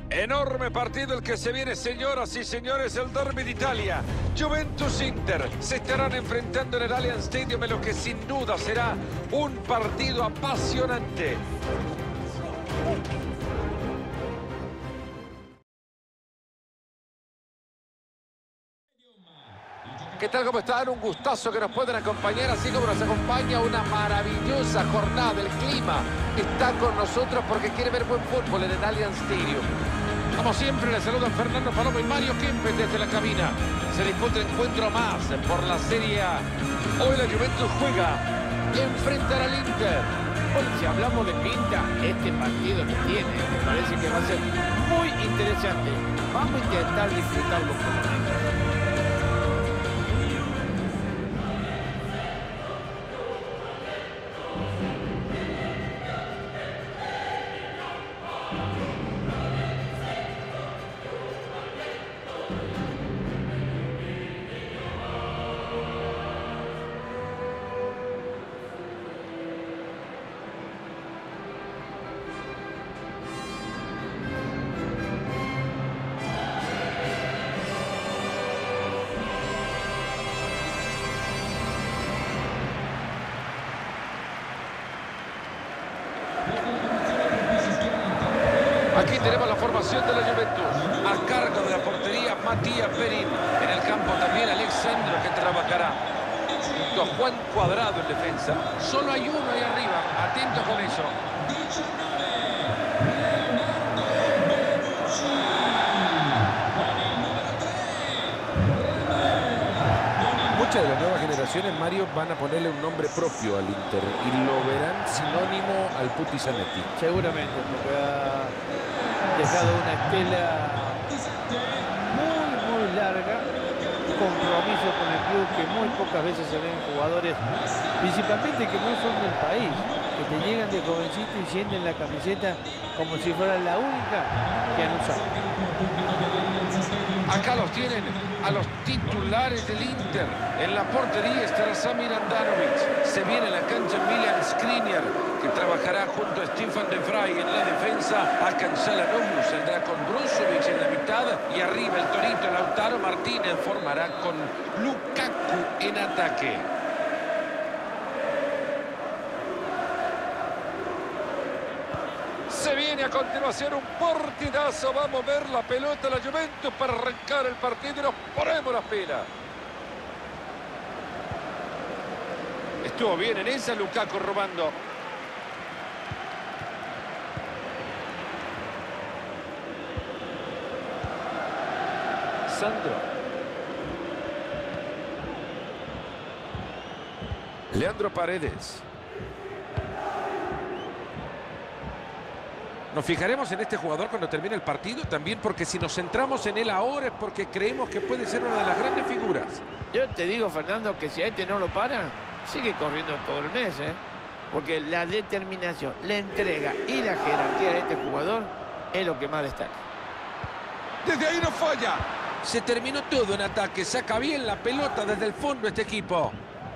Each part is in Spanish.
Enorme partido el que se viene, señoras y señores, el Derby de Italia. Juventus-Inter se estarán enfrentando en el Allianz Stadium en lo que sin duda será un partido apasionante. ¿Qué tal? ¿Cómo están? Un gustazo que nos puedan acompañar, así como nos acompaña una maravillosa jornada. El clima está con nosotros porque quiere ver buen fútbol en el Allianz Stadium. Como siempre, les saludan Fernando Palomo y Mario Kempes desde la cabina. Se disputa el encuentro más por la Serie A. Hoy la Juventus juega y enfrentará al Inter. Bueno, si hablamos de pinta, este partido que tiene, me parece que va a ser muy interesante. Vamos a intentar disfrutarlo por lo menos. Aquí tenemos la formación de la Juventus. A cargo de la portería, Matías Perín. En el campo también Alexandro, que trabajará junto a Juan Cuadrado en defensa. Solo hay uno ahí arriba. Atento con eso. Muchas de las nuevas generaciones, Mario, van a ponerle un nombre propio al Inter y lo verán sinónimo al Putti Zanetti. Seguramente, porque ha dejado una estela muy larga, compromiso con el club que muy pocas veces se ven jugadores, principalmente que no son del país, que te llegan de jovencito y sienten la camiseta como si fuera la única que han usado. Acá los tienen a los titulares del Inter. En la portería estará Samir Handanovic. Se viene a la cancha Milan Skriniar, que trabajará junto a Stefan de Vrij. En la defensa, Hakan Çalhanoğlu saldrá con Brozovic en la mitad. Y arriba el torito Lautaro Martínez formará con Lukaku en ataque. Se viene a continuación un partidazo. Vamos a ver la pelota de la Juventus para arrancar el partido y nos ponemos las pilas. Estuvo bien en esa, Lukaku robando. Sandro. Leandro Paredes. Nos fijaremos en este jugador cuando termine el partido también, porque si nos centramos en él ahora es porque creemos que puede ser una de las grandes figuras. Yo te digo, Fernando, que si a este no lo paran, sigue corriendo todo el mes, porque la determinación, la entrega y la jerarquía de este jugador es lo que más destaca. Desde ahí no falla. Se terminó todo en ataque. Saca bien la pelota desde el fondo este equipo.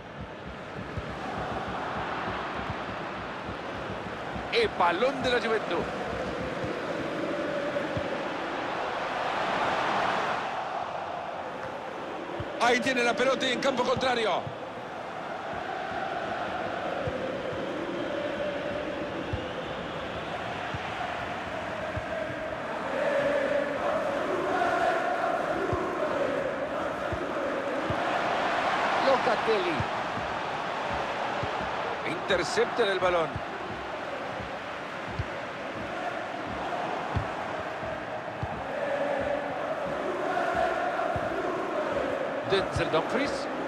El balón de la Juventus. Ahí tiene la pelota y en campo contrario. Locatelli. Intercepta el balón. Denzel Dumfries.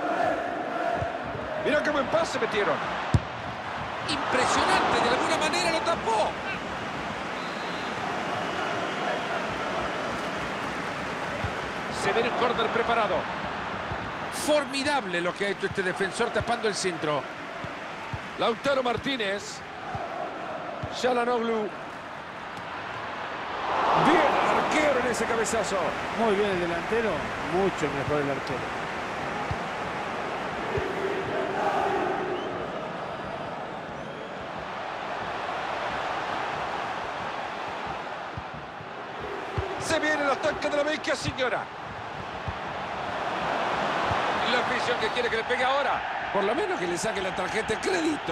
Mira qué buen pase metieron. Impresionante, de alguna manera lo tapó. Se ve el córner preparado. Formidable lo que ha hecho este defensor tapando el centro. Lautaro Martínez. Çalhanoğlu. Bien el arquero en ese cabezazo. Muy bien el delantero, mucho mejor el arquero. Se viene el ataque de la vecchia señora. La afición que quiere que le pegue ahora. Por lo menos que le saque la tarjeta de crédito.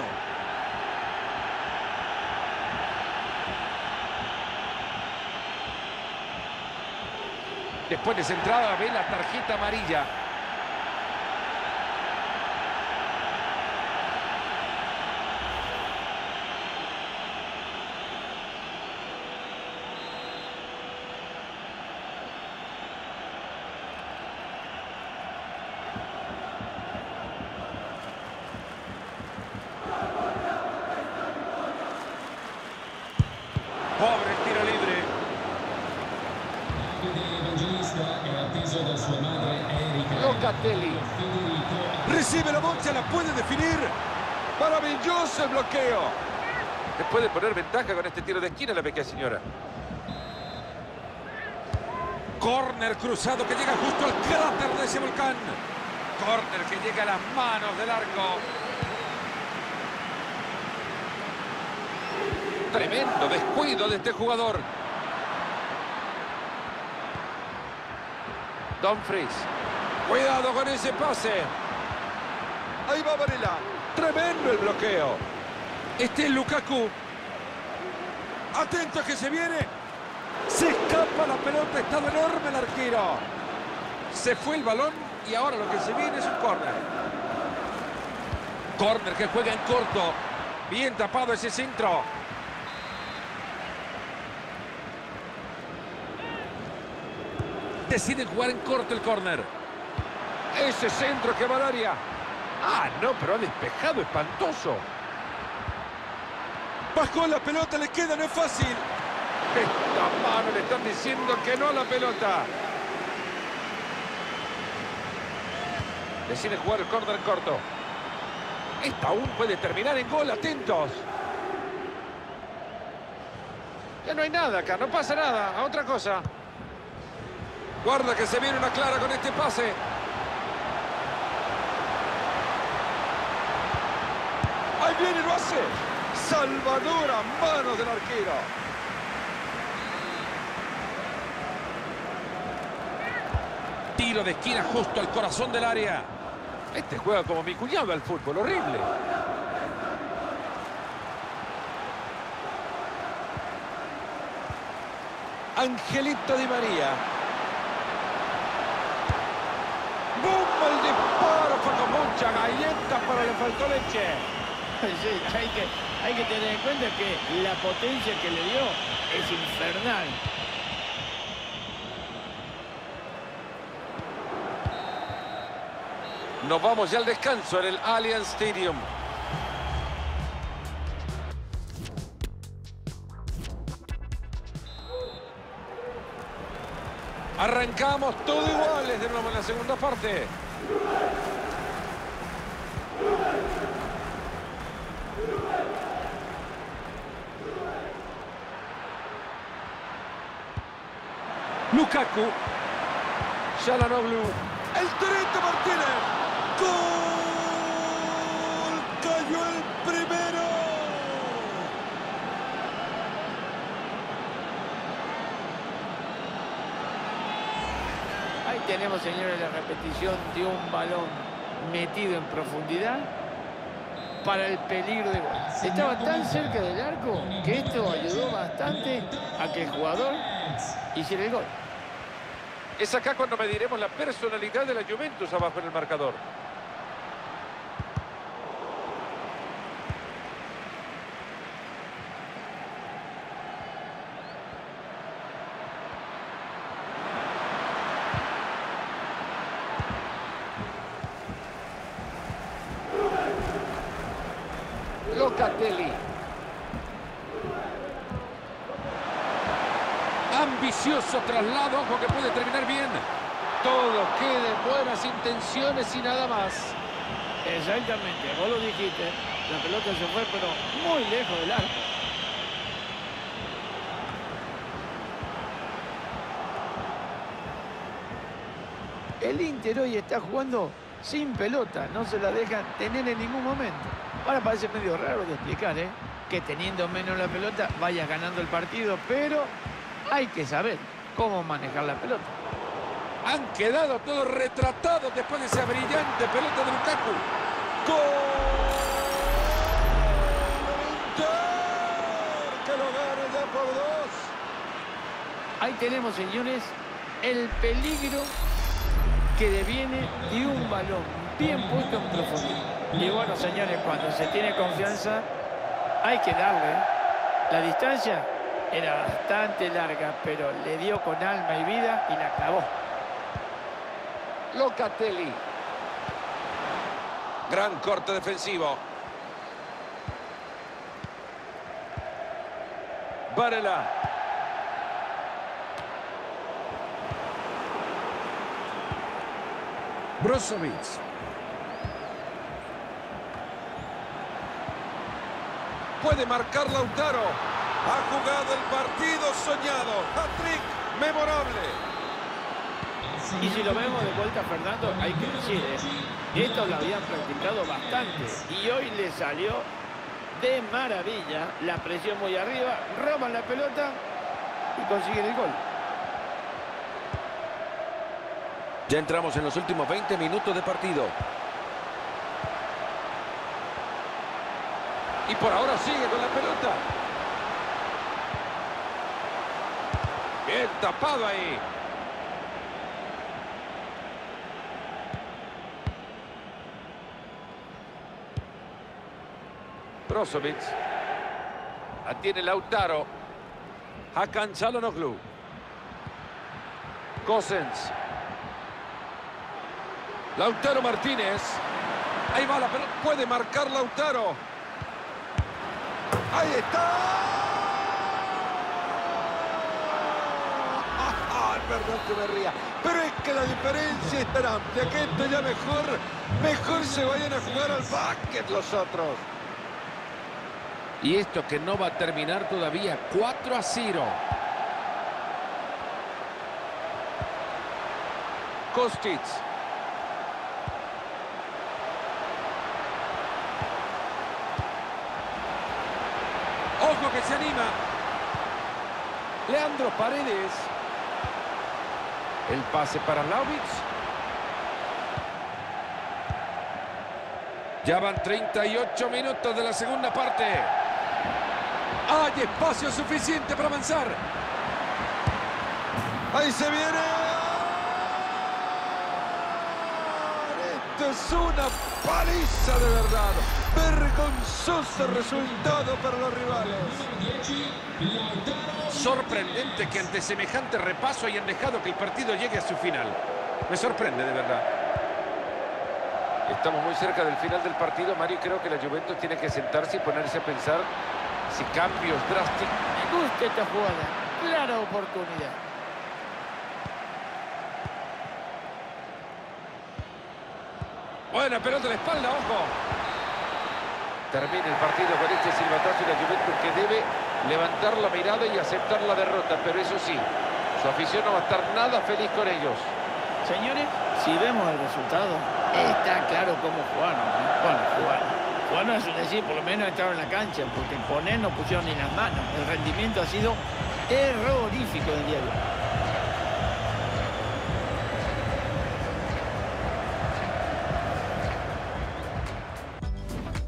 Después de esa entrada ve la tarjeta amarilla. Pobre el tiro libre. Locatelli. Recibe la bocha, la puede definir. Maravilloso el bloqueo. Le puede poner ventaja con este tiro de esquina la pequeña señora. Córner cruzado que llega justo al cráter de ese volcán. Córner que llega a las manos del arco. Tremendo descuido de este jugador. Dumfries. Cuidado con ese pase. Ahí va Varela. Tremendo el bloqueo. Este es Lukaku. Atento que se viene. Se escapa la pelota. Está enorme el arquero. Se fue el balón y ahora lo que se viene es un córner. Córner que juega en corto. Bien tapado ese centro. Decide jugar en corto el córner. Ese centro que va al área. Ah, no, pero ha despejado espantoso. Bajó la pelota, le queda, no es fácil. Esta mano le están diciendo que no a la pelota. Decide jugar el córner en corto. Esta aún puede terminar en gol, atentos. Ya no hay nada acá, no pasa nada, a otra cosa. Guarda que se viene una clara con este pase. Ahí viene y lo hace. Salvador a manos del arquero. Tiro de esquina justo al corazón del área. Este juega como mi cuñado al fútbol, horrible. Angelito Di María. ¡Bum! El disparo fue con mucha galleta, pero le faltó leche. Sí, hay que tener en cuenta que la potencia que le dio es infernal. Nos vamos ya al descanso en el Allianz Stadium. Arrancamos todo iguales de nuevo en la segunda parte. Lukaku. Çalhanoğlu. El Torito Martínez. ¡Gol! ¡Cayó el primero! Ahí tenemos, señores, la repetición de un balón metido en profundidad para el peligro de gol. Estaba tan cerca del arco que esto ayudó bastante a que el jugador hiciera el gol. Es acá cuando mediremos la personalidad de la Juventus abajo en el marcador. Locatelli. Ambicioso traslado, ojo que puede terminar bien. Todo queda en buenas intenciones y nada más. Exactamente, vos lo dijiste. La pelota se fue, pero muy lejos del arco. El Inter hoy está jugando sin pelota, no se la dejan tener en ningún momento. Ahora parece medio raro de explicar, que teniendo menos la pelota vayas ganando el partido, pero hay que saber cómo manejar la pelota. Han quedado todos retratados después de esa brillante pelota de Lukaku. ¡Gol! ¡Que lo gane ya por 2! Ahí tenemos, señores, el peligro que deviene de un balón bien puesto en profundidad. Y bueno, señores, cuando se tiene confianza hay que darle. La distancia era bastante larga, pero le dio con alma y vida y la clavó. Locatelli. Gran corte defensivo. Varela. Brozovic. Puede marcar Lautaro. Ha jugado el partido soñado. Hat-trick memorable. Y si lo vemos de vuelta, Fernando, hay que decir, esto lo habían practicado bastante y hoy le salió de maravilla. La presión muy arriba, roban la pelota y consiguen el gol. Ya entramos en los últimos 20 minutos de partido. Y por ahora sigue con la pelota. Bien tapado ahí. Brozovic. La tiene Lautaro. Hakan Çalhanoğlu. Gosens. Lautaro Martínez. Ahí va la pelota. Puede marcar Lautaro. Ahí está. Perdón que me ría. Pero es que la diferencia es tan amplia que esto ya mejor se vayan a jugar al básquet los otros. Y esto que no va a terminar todavía. 4-0. Kostic. Ojo que se anima. Leandro Paredes. El pase para Vlahovic. Ya van 38 minutos de la segunda parte. Hay espacio suficiente para avanzar. Ahí se viene. Esto es una paliza de verdad. Vergonzoso resultado para los rivales. Sorprendente que ante semejante repaso hayan dejado que el partido llegue a su final. Me sorprende de verdad. Estamos muy cerca del final del partido, Mario. Creo que la Juventus tiene que sentarse y ponerse a pensar si cambios drásticos. Me gusta esta jugada. Clara oportunidad. Buena pelota a la espalda, ojo. Termina el partido con este silbatazo y la Juventus que debe levantar la mirada y aceptar la derrota. Pero eso sí, su afición no va a estar nada feliz con ellos. Señores, si vemos el resultado, está claro cómo jugaron. Bueno, jugaron es decir, por lo menos entraron en la cancha, porque poner no pusieron ni las manos. El rendimiento ha sido terrorífico del día de hoy.